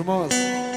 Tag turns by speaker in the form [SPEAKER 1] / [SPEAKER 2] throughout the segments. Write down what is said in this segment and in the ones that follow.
[SPEAKER 1] frumos!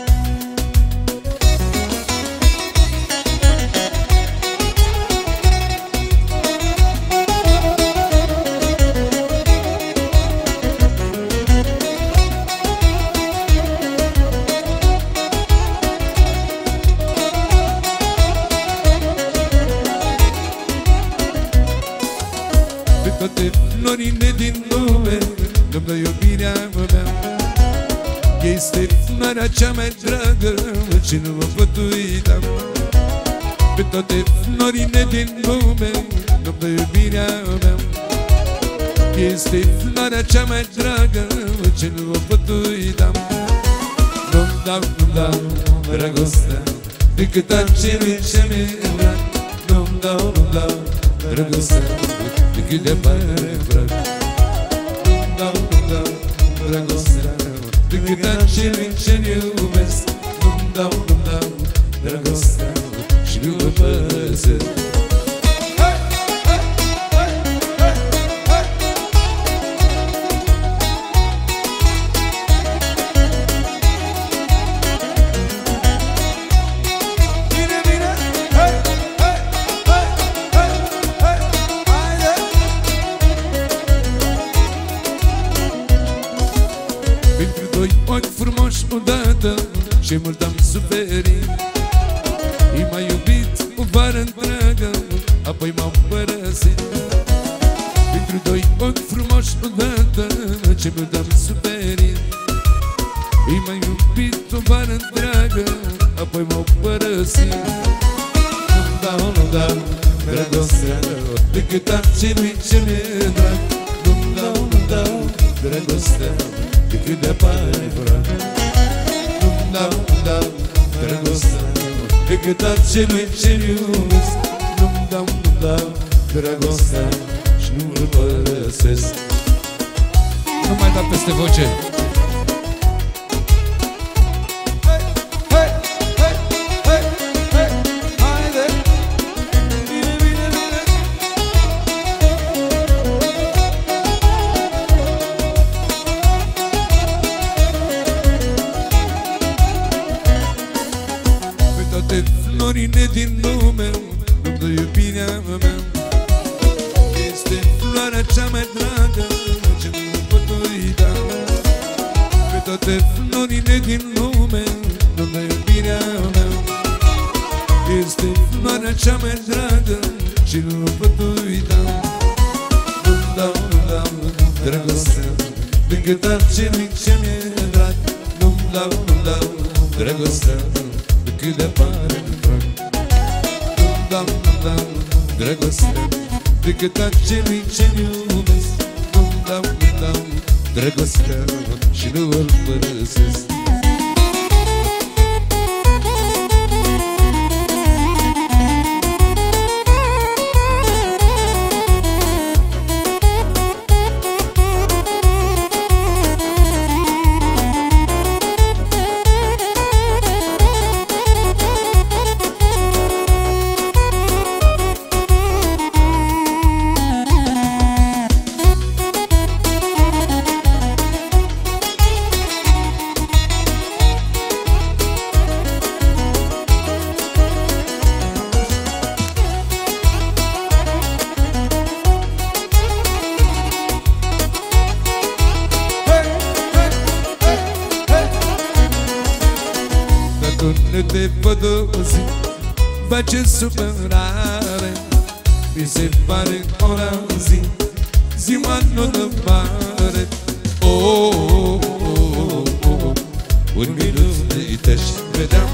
[SPEAKER 2] Pe toate florile din lume nu-mi dă iubirea mea. Este floarea cea mai dragă și nu o pot uita. Pe toate florile din lume nu-mi dă iubirea mea. Este floarea cea mai dragă și nu o pot uita. Nu-mi dau, nu-mi dau dragostea decât acelui ce mi-e drag. Nu-mi dau, nu-mi dau dragostea decât de pare vrag. Nu-mi dau, nu-mi dau dragostea decât acelui ce-l iubesc. Nu-mi dau, nu-mi dau dragostea și nu mă părăsesc. Ochi frumoși odată și mult am suferit. I m-a iubit o vară întreagă, apoi m-au părăsit. Pentru doi ochi frumoși odată și mult am suferit. I m-a iubit o vară întreagă, apoi m-au părăsit. Nu-mi dau, nu-mi dau dragostea decât acelui ce mi-e drag. Nu-mi dau, nu-mi dau dragostea decât de apare vrag. Nu-mi dau, nu-mi dau dragostea decât acelui ce-l iubesc. Nu-mi dau, nu-mi dau dragostea și nu-l părăsesc.
[SPEAKER 3] Nu mai da peste voce.
[SPEAKER 2] Toate florile din lume nu-mi dă iubirea mea. Este floarea cea mai dragă ce nu pot uita. Pe toate florile din lume nu-mi dă iubirea mea. Este floarea cea mai dragă și nu pot uita. Nu-mi dau, nu-mi dau dragostea decât acelui ce mi-e drag. Nu-mi dau, nu-mi dau dragostea decât de apare vrag. Nu-mi dau, nu-mi dau dragostea decât acelui ce-l iubesc. Nu-mi dau, nu-mi dau dragostea și nu îl părăsesc. Nu te văd o zi, face supărare. Mi se pare ora zi, ziua nu dă mare. Un minut te-aș vedea.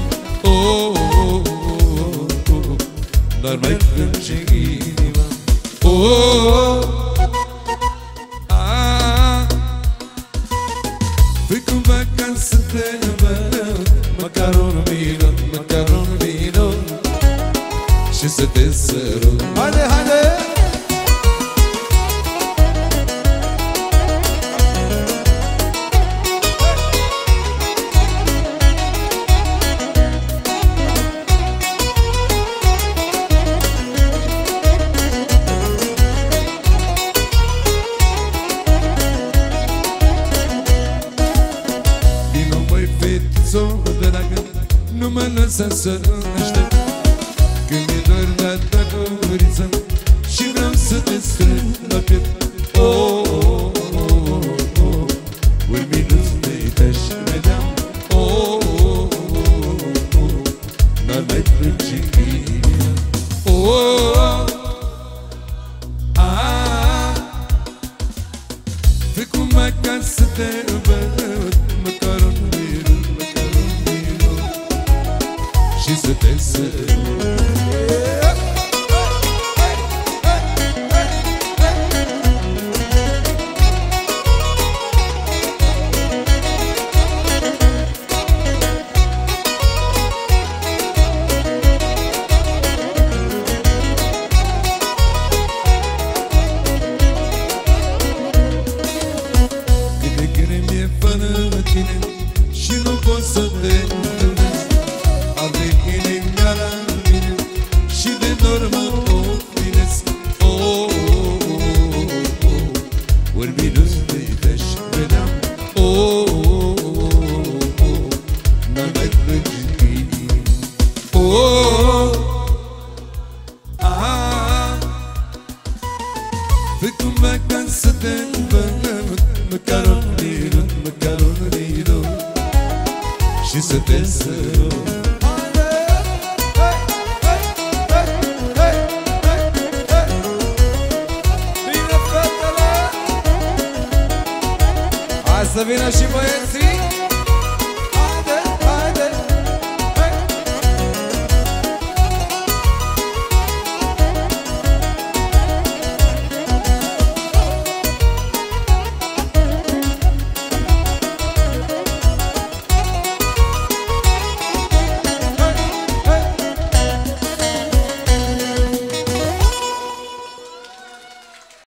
[SPEAKER 2] Doar mai plânge inima. Fui cumva ca să te văd, măcar un minut, măcar un minut, și să te sărut.
[SPEAKER 1] Haide, haide!
[SPEAKER 2] nu mă lăsa să aștept. Când mi-e dor de-a doriță și vreau să te strâng la piept. Oh, oh, oh, oh, un minut de te-aș vedea. Oh, oh, oh, oh, n-ar mai plânge inima. Oh, oh, ah, fă cum ca să te văd, măcar un minut, și să te sărut. Și nu pot să te întâlnesc. Avem inima la mine și de dor mă oprinesc. Oh, oh, oh, oh, un minut de te-aș vedea. Oh, oh, oh, oh, n-ar mai plânge inima. Oh, ah, fă cumva ca să te văd, măcar un minut, măcar un minut, și să te sărut.
[SPEAKER 1] Bine, fetele! Hai să vină și băieții!